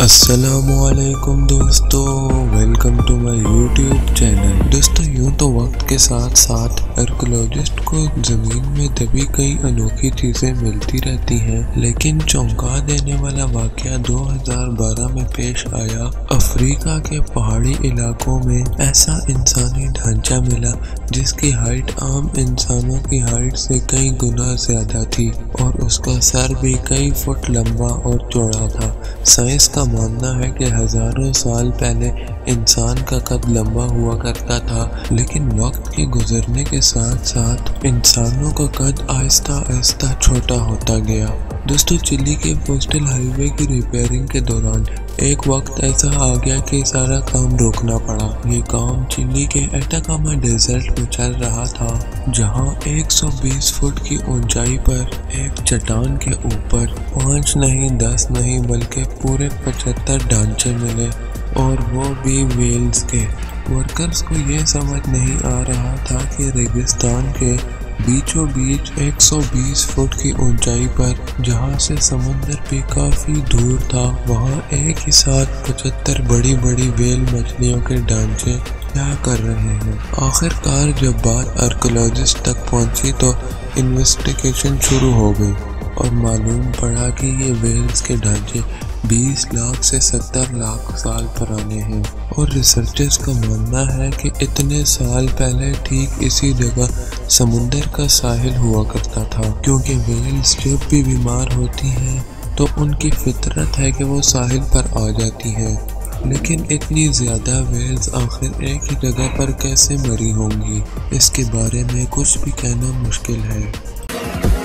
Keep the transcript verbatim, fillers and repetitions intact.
अस्सलाम वालेकुम दोस्तों, welcome to my YouTube channel. दोस्तों यूँ तो वक्त के साथ साथ आर्कियोलॉजिस्ट को ज़मीन में दबी कई अनोखी चीज़ें मिलती रहती हैं, लेकिन चौंका देने वाला वाक़या दो हज़ार बारह में पेश आया। अफ्रीका के पहाड़ी इलाकों में ऐसा इंसानी ढांचा मिला जिसकी हाइट आम इंसानों की हाइट से कई गुना ज़्यादा थी और उसका सर भी कई फुट लंबा और चौड़ा था। साइंस का मानना है कि हजारों साल पहले इंसान का कद लंबा हुआ करता था, लेकिन वक्त के गुजरने के साथ साथ इंसानों का कद आहिस्ता आहिस्ता छोटा होता गया। दोस्तों चिली के कोस्टल हाईवे की रिपेयरिंग के दौरान एक वक्त ऐसा आ गया कि सारा काम रोकना पड़ा। ये काम चिली के एटाकामा डेजर्ट में चल रहा था, जहां एक सौ बीस फुट की ऊंचाई पर एक चट्टान के ऊपर पाँच नहीं दस नहीं बल्कि पूरे पचहत्तर ढांचे मिले, और वो भी वेल्स के। वर्कर्स को ये समझ नहीं आ रहा था कि रेगिस्तान के बीचों बीच एक सौ बीस फुट की ऊंचाई पर, जहां से समुंदर भी काफी दूर था, वहां एक ही साथ पचहत्तर बड़ी बड़ी वेल मछलियों के ढांचे क्या कर रहे हैं। आखिरकार जब बात आर्कियोलॉजिस्ट तक पहुंची तो इन्वेस्टिगेशन शुरू हो गई और मालूम पड़ा कि ये वेल्स के ढांचे बीस लाख से सत्तर लाख साल पुराने हैं, और रिसर्चर्स का मानना है कि इतने साल पहले ठीक इसी जगह समुंदर का साहिल हुआ करता था, क्योंकि वेल्स जब भी बीमार होती हैं तो उनकी फितरत है कि वो साहिल पर आ जाती हैं। लेकिन इतनी ज़्यादा वेल्स आखिर एक ही जगह पर कैसे मरी होंगी, इसके बारे में कुछ भी कहना मुश्किल है।